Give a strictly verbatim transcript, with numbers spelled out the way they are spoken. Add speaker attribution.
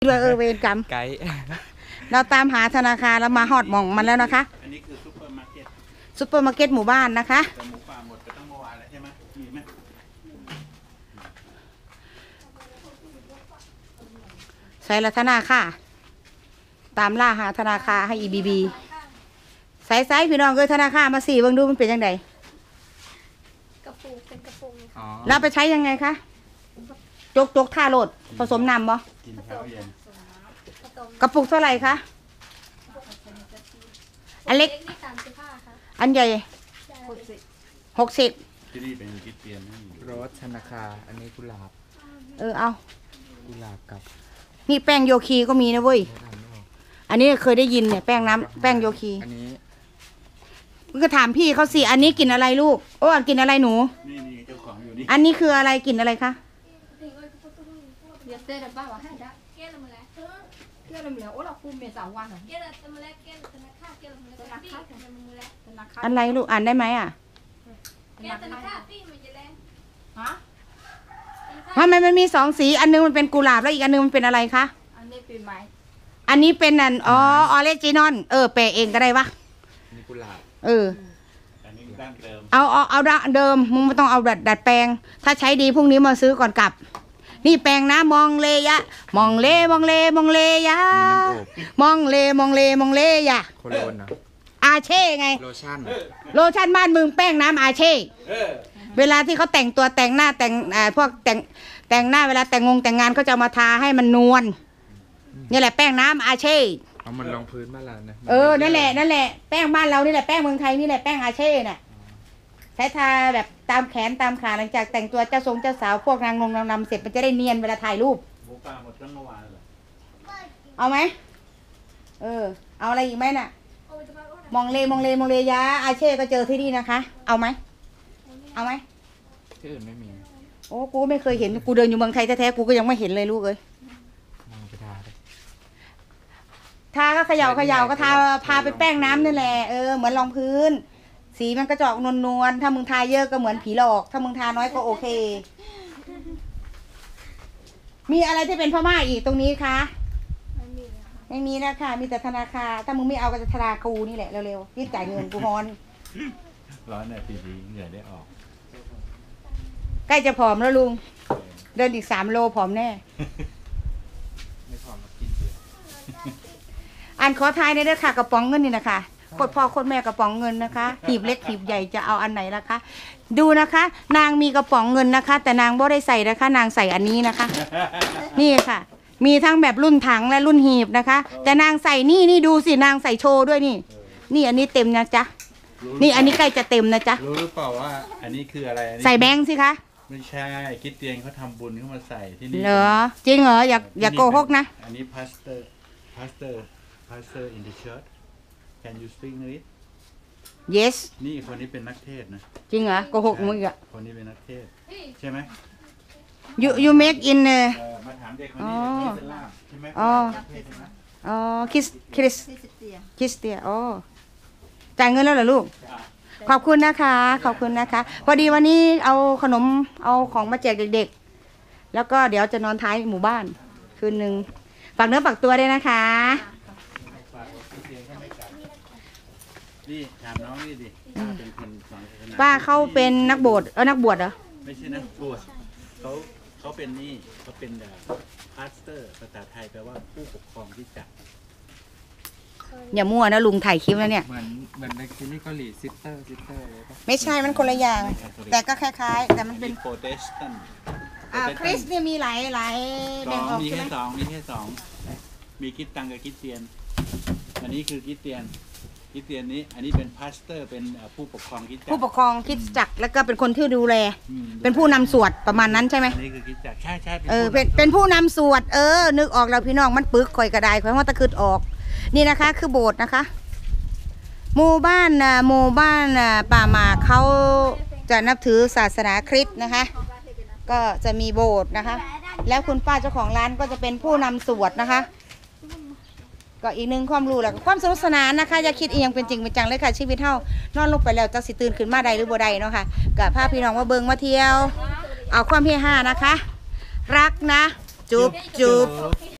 Speaker 1: ด้วยเออเวรกรรม
Speaker 2: ไกด์
Speaker 1: เราตามหาธนาคารแล้วมาฮอดหม่องมันแล้วนะคะ
Speaker 3: อันนี้คือซุปเปอร์มาร์เก็ต
Speaker 1: ซุปเปอร์มาร์เก็ตหมู่บ้านนะคะ
Speaker 3: หมูป่าหมดไปตั้งเมื่อวานแล้วใช่ไหมมีไหม
Speaker 1: ใส่ละธนาค่ะตามล่าหาธนาคารให้อีบีบีใส่ใส่พี่น้องเอ้ยธนาคารมาสี่เบิ่งดูมันเป็นยังไง
Speaker 4: กระปุกเป็นกระปุก
Speaker 1: แล้วไปใช้ยังไงคะจกจกท่าโหลดผสมน้ำบ่
Speaker 3: กินเช้าเย็น
Speaker 1: กระปุกเท่าไหร่คะอันเล็กอันใหญ่หกสิบ
Speaker 3: ที่นี่เป็นคิดเตียน
Speaker 2: รสธนาคารอันนี้กุหลาบ
Speaker 1: เออเอา
Speaker 2: กุหลาบกับ
Speaker 1: นี่แป้งโยคีก็มีนะเว้ยอันนี้เคยได้ยินเนี่ยแป้งน้ำแป้งโยคี
Speaker 2: อันนี้
Speaker 1: ก็ถามพี่เขาสิอันนี้กินอะไรลูกโอ้กินอะไรหนู
Speaker 3: นี่นี่เจ้าของอยู่นี่
Speaker 1: อันนี้คืออะไรกินอะไรคะ
Speaker 4: เดี๋ยวเต้นบ้าว่าให้ได้เกลือมาแล้วเกลือมาแล้วโอ้เราคุมเมษาวันเหรอเกลือมาแล้วเกลือธนาคารเกลือมาแล้วธนาคารธนาคาร
Speaker 1: อะไรลูกอ่านได้ไหมอ่ะ
Speaker 4: เกลือธนาคารพี่มันจะแรงฮะ
Speaker 1: ทำไมมันมีสองสีอันนึงมันเป็นกุหลาบแล้วอีกอันนึงมันเป็นอะไรคะ
Speaker 4: อันนี้เป็นไม้
Speaker 1: อันนี้เป็นอันอ๋อออเรจินอลเออแปลเองก็ได้ปะ
Speaker 2: นี่กุหลาบ
Speaker 1: เออ
Speaker 3: อันนี้ดั้งเดิม
Speaker 1: เอาเอาเอาเดิมมึงไม่ต้องเอาดัดดัดแปลงถ้าใช้ดีพรุ่งนี้มาซื้อก่อนกลับนี่แปลงนะมองเลยะมองเลมองเลมองเลยะมองเลมองเลมองเลยะ
Speaker 2: โคโลนนะ
Speaker 1: อาเช่ไง
Speaker 2: โลชั่น
Speaker 1: โลชั่นบ้านมึงแป้งน้ำอาเช่เวลาที่เขาแต่งตัวแต่งหน้าแต่งอ่าพวกแต่งแต่งหน้าเวลาแต่งงงแต่งงานเขาจะมาทาให้มันนวลนี่แหละแป้งน้ำอาเช่
Speaker 2: เอามันลงพื้นบ้านเรานะ
Speaker 1: เออนั่นแหละนั่นแหละแป้งบ้านเรานี่แหละแป้งเมืองไทยนี่แหละแป้งอาเช่น่ะใช้ทาแบบตามแขนตามขาหลังจากแต่งตัวเจ้าทรงเจ้าสาวพวกนางนงนางนำเสร็จมันจะได้เนียนเวลาถ่ายรูป
Speaker 3: หมูป่าหมดตั้งเมื่อวานเลย
Speaker 1: เอาไหมเออเอาอะไรอีกไหมน่ะมองเลมองเลมองเลยะอาเช่ก็เจอที่นี่นะคะเอาไหมเอาไหม
Speaker 2: ที่อื่นไม่มี
Speaker 1: โอ้กูไม่เคยเห็นกูเดินอยู่เมืองไทยแท้ๆกูก็ยังไม่เห็นเลยลูกเอ้ยทาก็เขย่าเขย่าก็ทาพาไปแป้งน้ำนี่แหละเออเหมือนรองพื้นสีมันกระจอกนวลๆถ้ามึงทาเยอะก็เหมือนผีหลอกถ้ามึงทาน้อยก็โอเคมีอะไรที่เป็นพม่าอีกตรงนี้คะไม่มีไม่มีนะค่ะมีแต่ธนาคารถ้ามึงไม่เอาก็จะธนาคูนี่แหละเร็วๆรีบจ่ายเงินกูฮอน
Speaker 3: ร้อนเนี่ยปีนี้เหงื่อได้ออก
Speaker 1: ใกล้จะผอมแล้วลุงเดินอีกสามโลผอมแน่
Speaker 2: ไม่ผอมมากินเยอะ
Speaker 1: อันขอทายในเด้อค่ะกระป๋องเงินนี่นะคะโคตรพ่อโคตรแม่กระป๋องเงินนะคะหีบเล็กหีบใหญ่จะเอาอันไหนล่ะคะดูนะคะนางมีกระป๋องเงินนะคะแต่นางบ่ได้ใส่นะคะนางใส่อันนี้นะคะนี่ค่ะมีทั้งแบบรุ่นถังและรุ่นหีบนะคะแต่นางใส่นี่นี่ดูสินางใส่โชว์ด้วยนี่นี่อันนี้เต็มนะจ๊ะนี่อันนี้ใกล้จะเต็มนะจ๊ะ
Speaker 3: รู้หรือเปล่าว่าอันนี้คืออะไร
Speaker 1: ใส่แบงค์สิคะ
Speaker 3: ไม่ใช่คิดเตียนเขาทำบุญเข้ามาใส่ที่นี่
Speaker 1: เหรอจริงเหรออย่าอย่าโกหกนะ
Speaker 3: อันนี้พาสเตอร์พาสเตอร์พาสเตอร์ in the church can you speak English
Speaker 1: yes
Speaker 3: นี่คนนี้เป็นนักเทศนะ
Speaker 1: จริงเหรอโกหกมึงอ่ะ
Speaker 3: คนนี้เป็นนักเทศใช่ไหม
Speaker 1: you you make in เออ
Speaker 3: มาถามเด็กคนนี้เป็นล่ามใช่ไหม
Speaker 1: อ๋ออ๋อคริสคริสคริสเตียอ๋อจ่ายเงินแล้วเหรอลูกขอบคุณนะคะขอบคุณนะคะพอดีวันนี้เอาขนมเอาของมาแจกเด็กๆแล้วก็เดี๋ยวจะนอนท้ายหมู่บ้านคืนหนึ่งฝากเนื้อฝากตัวด้วยนะคะ
Speaker 3: นี่ถามน้องนี่ดิเป็นคนสอนศาสนา
Speaker 1: ป้าเขาเป็นนักบวชเออนักบวชเหรอ
Speaker 3: ไม่ใช่นักบวชเขาเขาเป็นนี่เขาเป็นพาสเตอร์ภาษาไทยแปลว่าผู้ปกครองที่จัด
Speaker 1: อย่ามั่วนะลุงถ่ายคลิปแล้วเนี่ย
Speaker 2: เหมือนเหมือนในซีรีส์เกาหลีซิสเตอร์ซิสเตอร์เลยปะ
Speaker 1: ไม่ใช่มันคนละอย่างแต่ก็คล้ายๆแต่มันเป็น
Speaker 3: โปรเตสแตนต์
Speaker 1: อ่าคริสเนี่ยมีหลายหลาย
Speaker 3: แบ่งออกมีแค่สองมีแค่สองมีคิดตังกับคิดเตียนอันนี้คือคิดเตียนคิดเตียนนี้อันนี้เป็นพาสเตอร์เป็นผู้ปกครองคิดจัก
Speaker 1: ผู้ปกครองคิดจักแล้วก็เป็นคนที่ดูแลเป็นผู้นำสวดประมาณนั้นใช่ไหม
Speaker 3: นี่คือคิดจักใช่ใช่
Speaker 1: เออเป็นเป็นผู้นำสวดเออนึกออกแล้วพี่น้องมันปึกคอยกระไดคอยว่าตะคืดออกนี่นะคะคือโบสถ์นะคะหมู่บ้านนะหมู่บ้านนะป่าหมาเขาจะนับถือศาสนาคริสต์นะคะก็จะมีโบสถ์นะคะแล้วคุณป้าเจ้าของร้านก็จะเป็นผู้นำสวดนะคะก็อีกหนึ่งความรู้แหละความสนุกสนานนะคะอย่าคิดอีกอย่างเป็นจริงเป็นจังเลยค่ะชีวิตเท่านอนลงไปแล้วจะสิตื่นขึ้นมาใดหรือบ่ใดเนาะค่ะกับพาพี่น้องมาเบิงมาเที่ยวเอาความเฮฮานะคะรักนะจุ๊บจุ๊บ